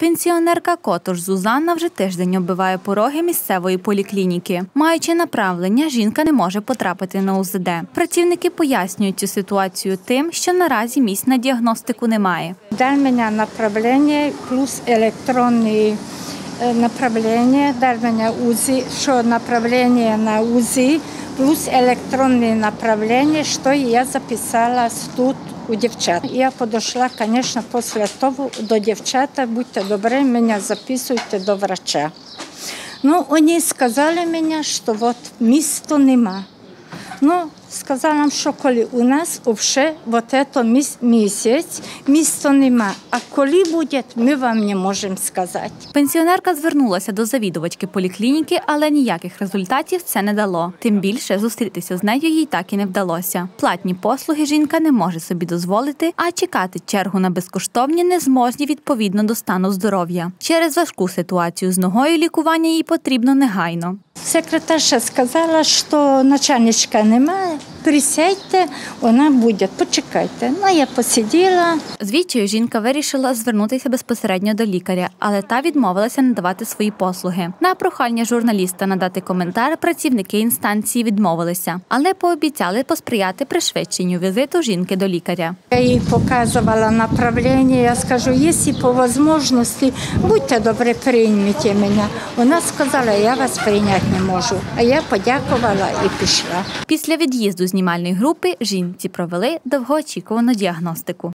Пенсіонерка Котош Зузанна вже тиждень оббиває пороги місцевої поліклініки. Маючи направлення, жінка не може потрапити на УЗД. Працівники пояснюють цю ситуацію тим, що наразі місць на діагностику немає. Дали мені направлення плюс електронні направлення, дали мені УЗИ, що направлення на УЗИ плюс електронні направлення, що я записала тут у дівчат. Я підійшла, звісно, після того до дівчат, будьте добрі, мене записуйте до врача. Ну, вони сказали мені, що от місця нема. Ну, сказали нам, що коли у нас вже цей місяць місця нема, а коли буде, ми вам не можемо сказати. Пенсіонерка звернулася до завідувачки поліклініки, але ніяких результатів це не дало. Тим більше зустрітися з нею їй так і не вдалося. Платні послуги жінка не може собі дозволити, а чекати чергу на безкоштовні не зможе відповідно до стану здоров'я. Через важку ситуацію з ногою лікування їй потрібно негайно. Секретарша сказала, що начальничка немає, присядьте, вона буде, почекайте. Ну, я посиділа. З відчаю жінка вирішила звернутися безпосередньо до лікаря, але та відмовилася надавати свої послуги. На прохання журналіста надати коментар працівники інстанції відмовилися, але пообіцяли посприяти пришвидшенню візиту жінки до лікаря. Я їй показувала направлення, я скажу, якщо по можливості, будьте добрі, прийміть мене. Вона сказала, я вас прийняти не можу. А я подякувала і пішла. Після від'їзду знімальної групи жінці провели довгоочікувану діагностику.